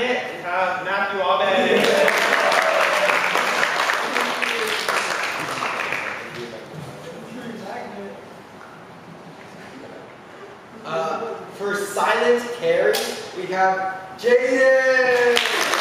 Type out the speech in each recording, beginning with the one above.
Magnet, we have Matthew Abed. For silent carry, we have Jaden.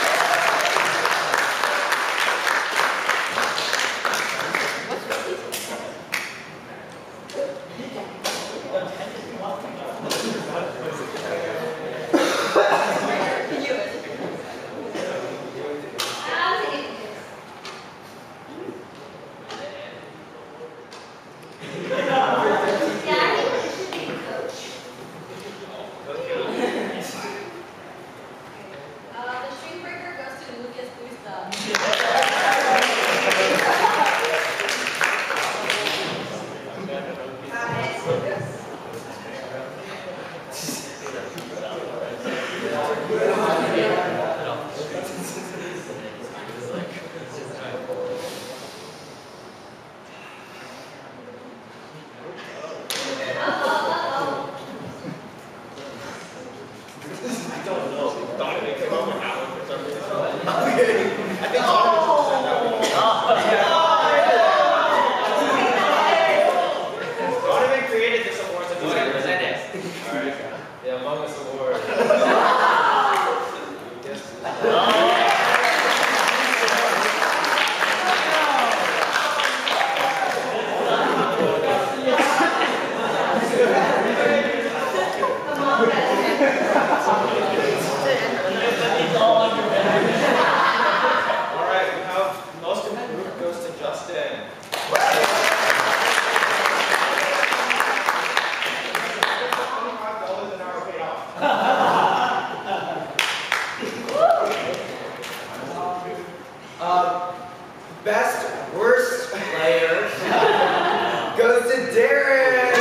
Best worst player goes to Darren.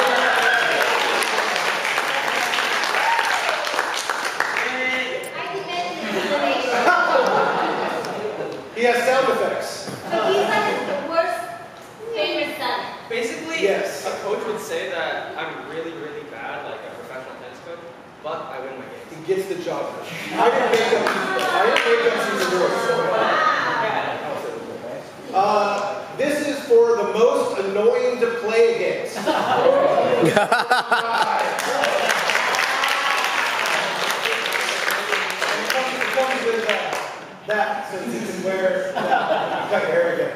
He has sound effects. So he's like the worst favorite son. Basically, yes. A coach would say that I'm really, really bad, like a professional tennis coach, but I win my games. He gets the job done. I didn't make them see the rules. This is for the most annoying to play against. That, since you can wear that. Cut your hair again.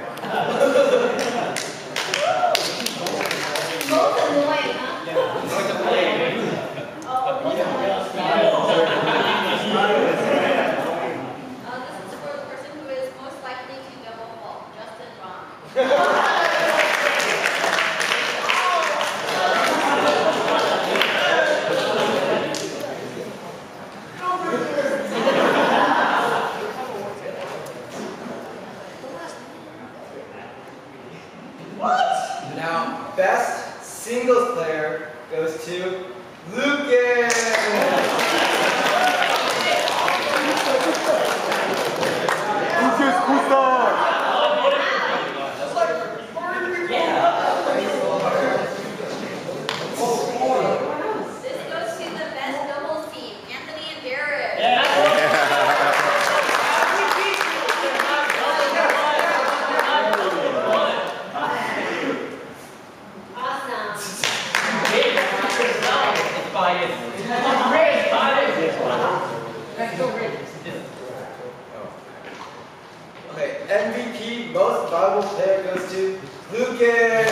Both annoying, huh? Annoying to play. This is for the person who is most likely to double fault, Justin Ron. Now, best singles player goes to Lucas. This goes to the best doubles team, Anthony and Jared. Awesome. Okay, MVP most valuable player goes to Lucas.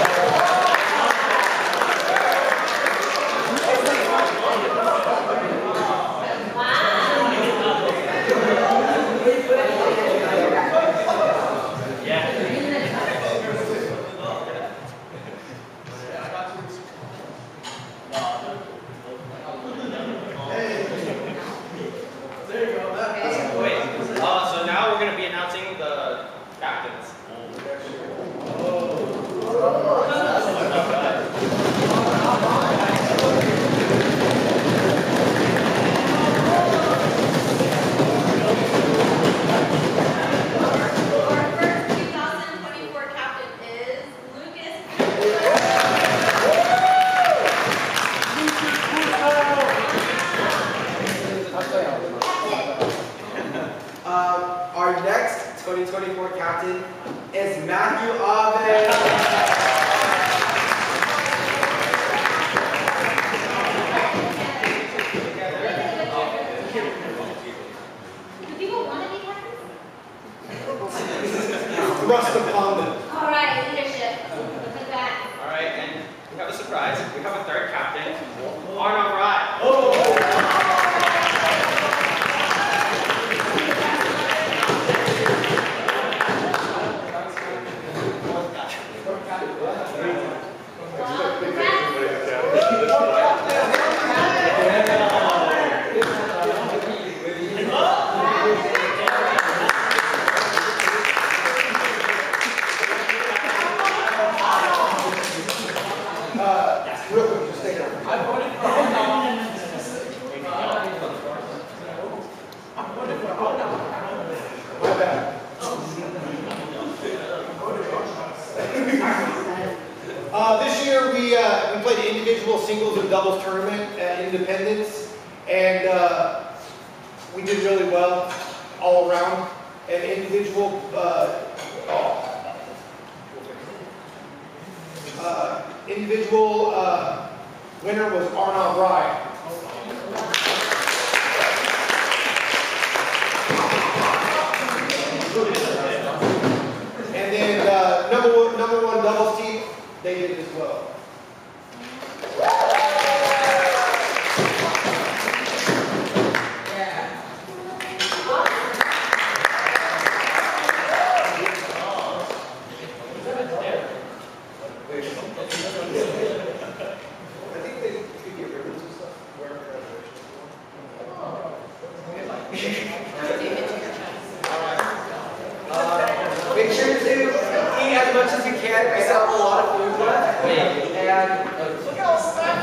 So now we're going to be announcing the captains. Oh. Our next 2024 captain is Matthew Abed. Do people want to be captains? Thrust upon them. All right, leadership. Look at that. All right, and we have a surprise. We have a third captain, Arnold Wright. Real quick, just take it over. I voted for My bad. This year we played an individual singles and doubles tournament at Independence, and we did really well all around. An individual winner was Arnold Wright. And then number one doubles team, they did as well. Make sure to eat as much as you can. We still have a lot of food left. And look at all stacked.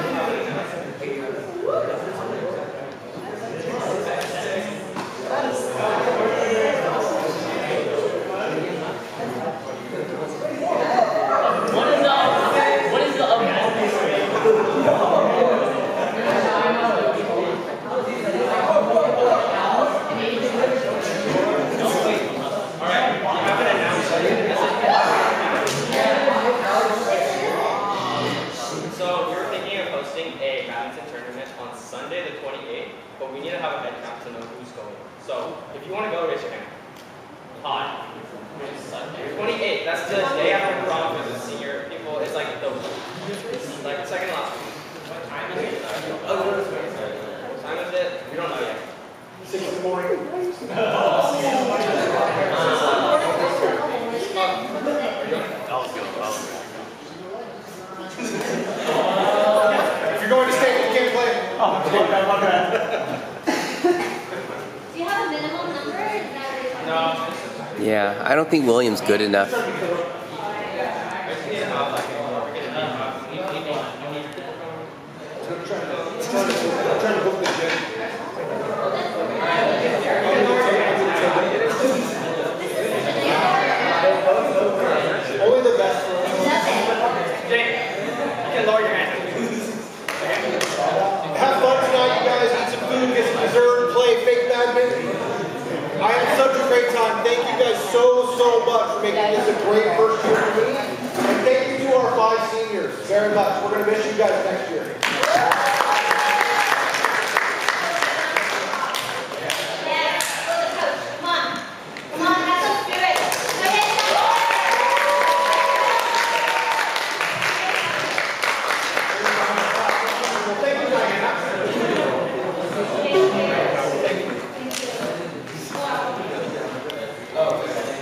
Sunday the 28th, but we need to have a head count to know who's going. So if you want to go, raise your hand. Hi. Sunday 28th. That's the day after prom for the senior people. It's like the second last week. What time is it? What time is it? We don't know yet. 6 in the morning. If you're going to state, you can't play. Do you have a minimum number? Is that what you're talking about? No. Yeah, I don't think William's good enough. Trying to book the gym. Only the best. Jake, you can lower your hand. Have fun tonight, you guys. Eat some food, get some dessert, play fake badminton. I had such a great time. Thank you guys so much for making this a great first year for me. And thank you to our 5 seniors very much. We're going to miss you guys next year.